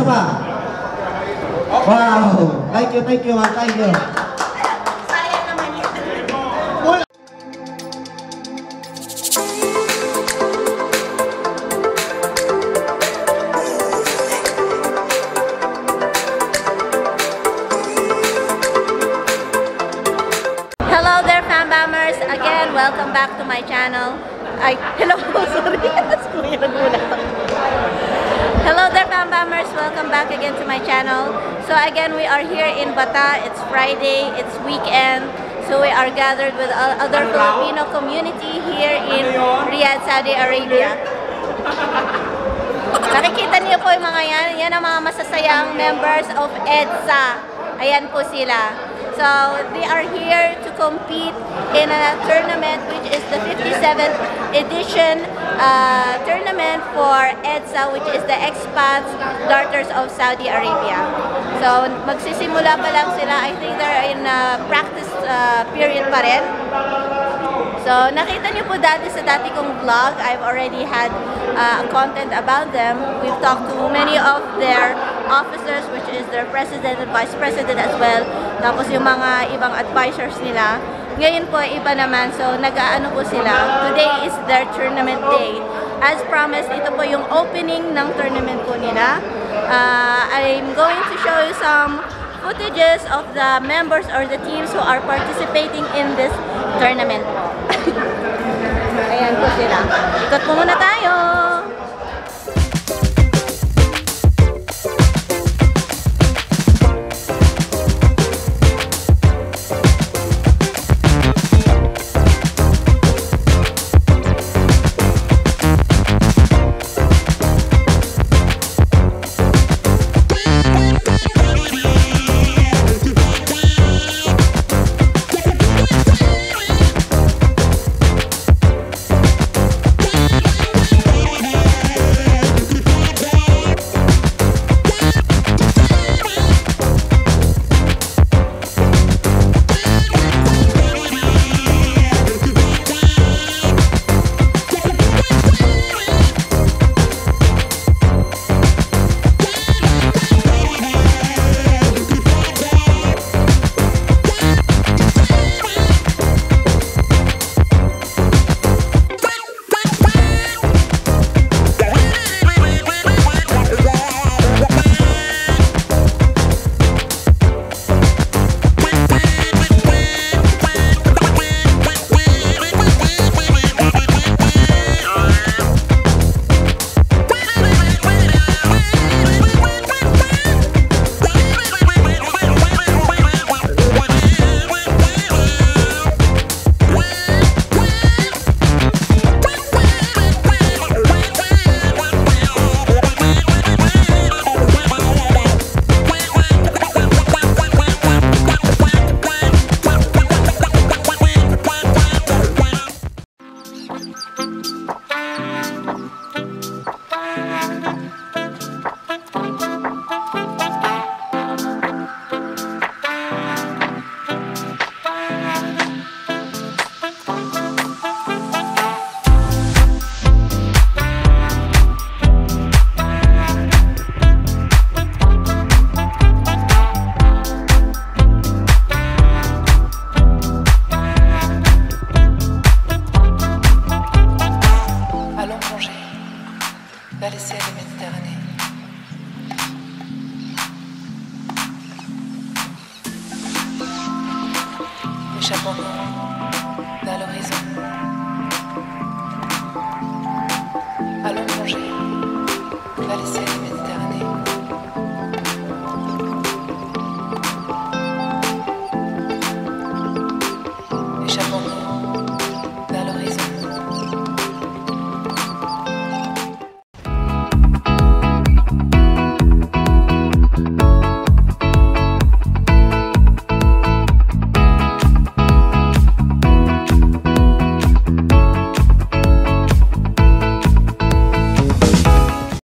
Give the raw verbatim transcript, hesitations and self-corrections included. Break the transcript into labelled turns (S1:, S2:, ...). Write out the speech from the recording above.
S1: isa pa. Wow! Thank you, thank you, thank you.
S2: Sayang naman yan. Hello there, Fambammers! Again, welcome back to my channel. Ay, hello, sorry. Hello there, Fambammers! Welcome back again to my channel. So again, we are here in Bata. It's Friday, it's weekend. So we are gathered with other Filipino community here in Riyadh, Saudi Arabia. Nakikita niyo po yung mga yan. Yan ang mga masasayang members of EDSA. Ayan po sila. So they are here to compete in a tournament which is the fifty-seventh edition uh, tournament for EDSA, which is the Expats Daughters of Saudi Arabia. So magsisimula pa lang sila. I think they're in a practice uh, period pa rin. So nakita niyo po dati sa dati kong vlog, I've already had uh, content about them. We've talked to many of their officers, which is their president and vice president as well. Tapos yung mga ibang advisors nila. Ngayon po, iba naman. So, nag-aano po sila. Today is their tournament day. As promised, ito po yung opening ng tournament po nila. Uh, I'm going to show you some footages of the members or the teams who are participating in this tournament po. Ayan po sila. Ikot po muna tayo!
S3: vers les ciels de Méditerranée. Échappons